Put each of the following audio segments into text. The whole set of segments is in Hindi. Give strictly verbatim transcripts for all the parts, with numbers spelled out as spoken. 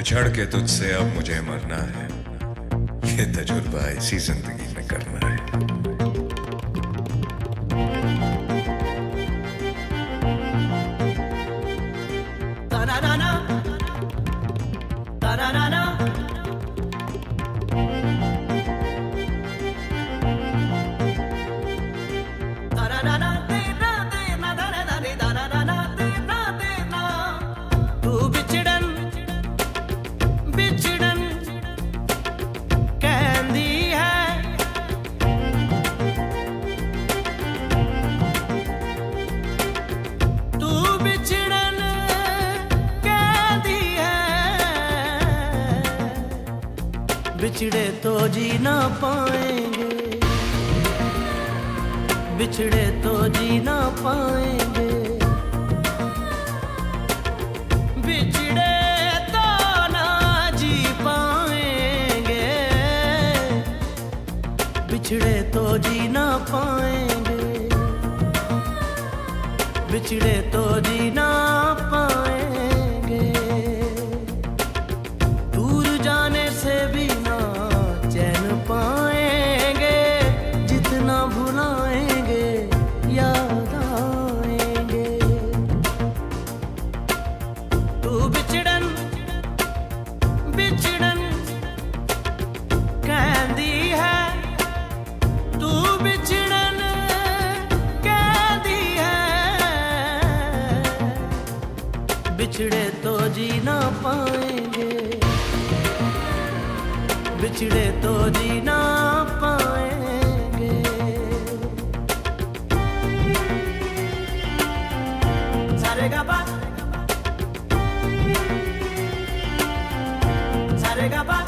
बिछड़ के तुझसे अब मुझे मरना है, ये तजुर्बा इसी जिंदगी में करना है। बिछड़े तो जी ना पाएंगे, बिछड़े तो जी ना पाएंगे, बिछड़े तो ना जी पाएंगे, बिछड़े तो जी ना पाएंगे, बिछड़े तो जी ना पाएंगे। दूर जाने से भी पाएंगे, जितना भुलाएंगे याद आएंगे। तू बिछड़न बिछड़न कहती है, तू बिछड़न कहती है, बिछड़े तो जी ना पाएंगे, बिछड़े तो जी ना पाएंगे। सारे गा पा सारे गा पा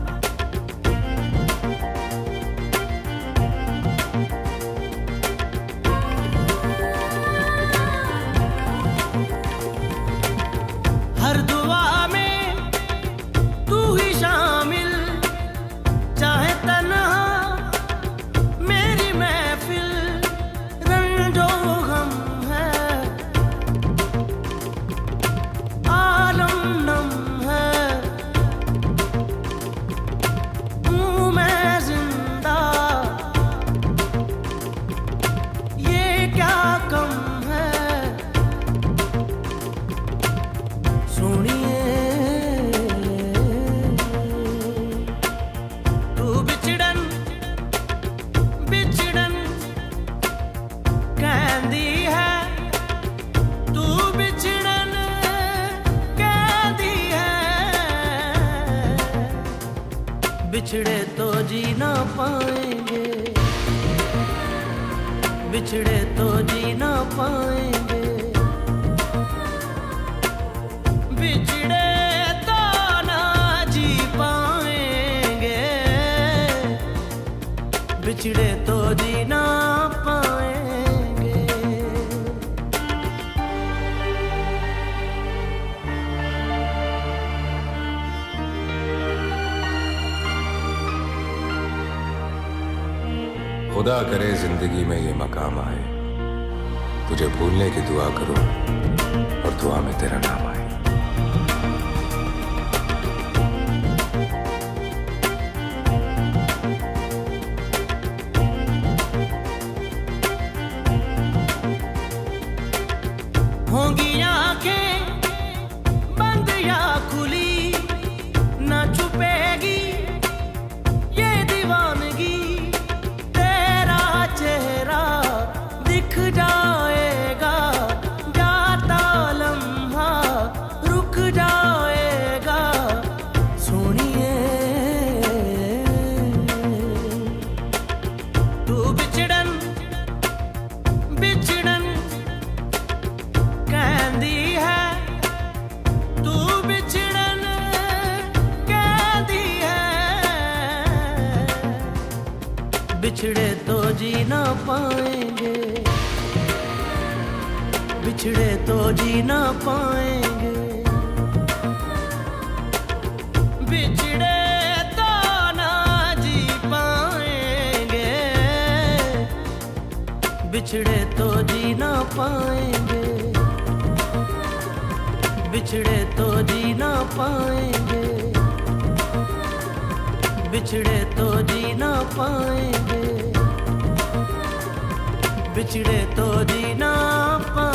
हर दुआ में तू ही शामिल, चाहे तन्हा मेरी महफिल, रंजो गम है आलम नम है, हूँ मैं जिंदा ये क्या कम है। सुनिए बिछड़े तो जी ना पाएंगे, बिछड़े तो जी ना पाएंगे, बिछड़े तो ना जी पाएंगे, बिछड़े तो जी ना पाएंगे। खुदा करे जिंदगी में ये मकाम आए, तुझे भूलने की दुआ करूं और दुआ में तेरा नाम आए। होंगी आंखें बंद या खुली, ना छुपेगी ये दीवानगी, चेहरा दिख जाएगा, जाता लम्हा रुक जाएगा। सुनिए तू बिछड़न बिछड़न कहती है, तू बिछड़न कहती है, बिछड़े तो जी ना पाएंगे, बिछड़े तो जी ना पाएंगे, बिछड़े तो ना जी पाएंगे, बिछड़े तो जी ना पाएंगे, बिछड़े तो जी ना पाएंगे, बिछड़े तो जी ना पाएंगे, बिछड़े तो जी ना पाएंगे।